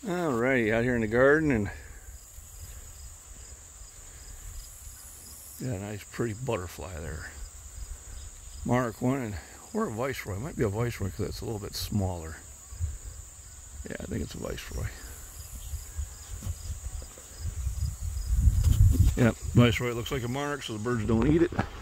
Alrighty, out here in the garden, and got a nice pretty butterfly there. Monarch one, and or a Viceroy. It might be a Viceroy because it's a little bit smaller. Yeah, I think it's a Viceroy. Yeah, Viceroy looks like a monarch, so the birds don't eat it.